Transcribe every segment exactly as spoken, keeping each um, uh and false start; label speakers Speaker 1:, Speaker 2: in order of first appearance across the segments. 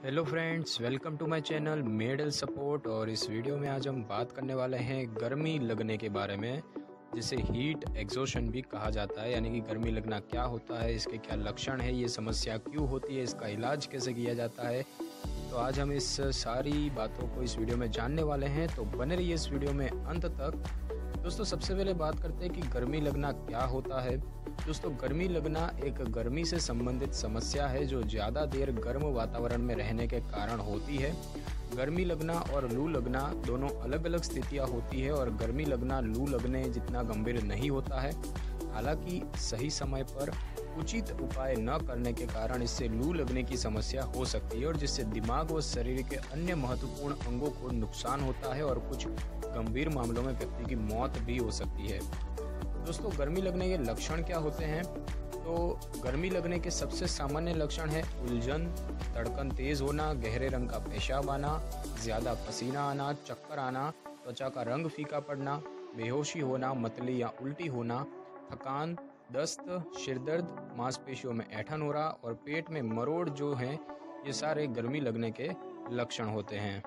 Speaker 1: Hello friends, welcome to my channel medal support. और इस video में आज हम बात करने वाले हैं गर्मी लगने के बारे में, जिसे हीट एग्जॉशन भी कहा जाता है। यानी कि गर्मी लगना क्या होता है, इसके क्या लक्षण है, ये समस्या क्यों होती है, इसका इलाज कैसे किया जाता है। तो आज हम इस सारी बातों को इस वीडियो में जानने वाले हैं, तो बने रहिए इस वीडियो में अंत तक। दोस्तों, सबसे पहले बात करते हैं कि गर्मी लगना क्या होता है। दोस्तों, गर्मी लगना एक गर्मी से संबंधित समस्या है जो ज़्यादा देर गर्म वातावरण में रहने के कारण होती है। गर्मी लगना और लू लगना दोनों अलग अलग स्थितियां होती है और गर्मी लगना लू लगने जितना गंभीर नहीं होता है। हालांकि सही समय पर उचित उपाय न करने के कारण इससे लू लगने की समस्या हो सकती है और जिससे दिमाग व शरीर के अन्य महत्वपूर्ण अंगों को नुकसान होता है और कुछ गंभीर मामलों में व्यक्ति की मौत भी हो सकती है। दोस्तों, गर्मी लगने के लक्षण क्या होते हैं? तो गर्मी लगने के सबसे सामान्य लक्षण है उलझन, धड़कन तेज होना, गहरे रंग का पेशाब आना, ज़्यादा पसीना आना, चक्कर आना, त्वचा का रंग फीका पड़ना, बेहोशी होना, मतली या उल्टी होना, थकान, दस्त, सिरदर्द, मांसपेशियों में ऐंठन हो रहा और पेट में मरोड़ जो हैं, ये सारे गर्मी लगने के लक्षण होते हैं।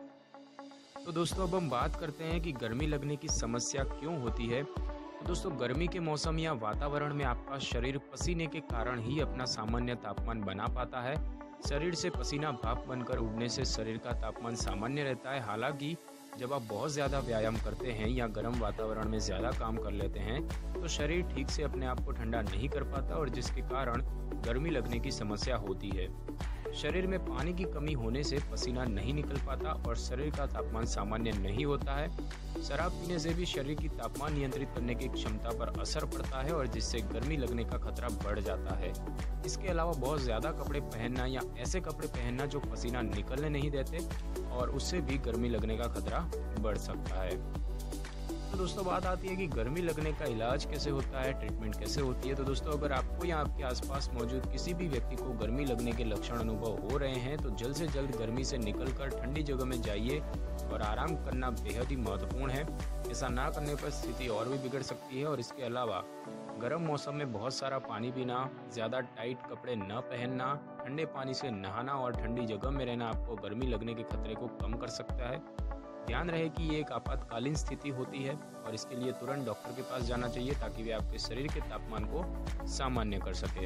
Speaker 1: तो दोस्तों, अब हम बात करते हैं कि गर्मी लगने की समस्या क्यों होती है। तो दोस्तों, गर्मी के मौसम या वातावरण में आपका शरीर पसीने के कारण ही अपना सामान्य तापमान बना पाता है। शरीर से पसीना भाप बनकर उड़ने से शरीर का तापमान सामान्य रहता है। हालांकि जब आप बहुत ज़्यादा व्यायाम करते हैं या गर्म वातावरण में ज़्यादा काम कर लेते हैं तो शरीर ठीक से अपने आप को ठंडा नहीं कर पाता और जिसके कारण गर्मी लगने की समस्या होती है। शरीर में पानी की कमी होने से पसीना नहीं निकल पाता और शरीर का तापमान सामान्य नहीं होता है। शराब पीने से भी शरीर की तापमान नियंत्रित करने की क्षमता पर असर पड़ता है और जिससे गर्मी लगने का खतरा बढ़ जाता है। इसके अलावा बहुत ज़्यादा कपड़े पहनना या ऐसे कपड़े पहनना जो पसीना निकलने नहीं देते और उससे भी गर्मी लगने का खतरा बढ़ सकता है। तो दोस्तों, बात आती है कि गर्मी लगने का इलाज कैसे होता है, ट्रीटमेंट कैसे होती है। तो दोस्तों, अगर आपको या आपके आसपास मौजूद किसी भी व्यक्ति को गर्मी लगने के लक्षण अनुभव हो रहे हैं तो जल्द से जल्द गर्मी से निकलकर ठंडी जगह में जाइए और आराम करना बेहद ही महत्वपूर्ण है। ऐसा ना करने पर स्थिति और भी बिगड़ सकती है। और इसके अलावा गर्म मौसम में बहुत सारा पानी पीना, ज़्यादा टाइट कपड़े न पहनना, ठंडे पानी से नहाना और ठंडी जगह में रहना आपको गर्मी लगने के खतरे को कम कर सकता है। ध्यान रहे कि ये एक आपातकालीन स्थिति होती है और इसके लिए तुरंत डॉक्टर के पास जाना चाहिए ताकि वे आपके शरीर के तापमान को सामान्य कर सके।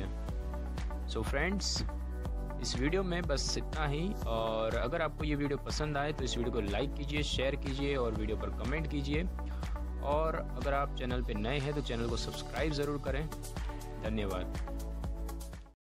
Speaker 1: सो फ्रेंड्स, इस वीडियो में बस इतना ही। और अगर आपको ये वीडियो पसंद आए तो इस वीडियो को लाइक कीजिए, शेयर कीजिए और वीडियो पर कमेंट कीजिए। और अगर आप चैनल पे नए हैं तो चैनल को सब्सक्राइब ज़रूर करें। धन्यवाद।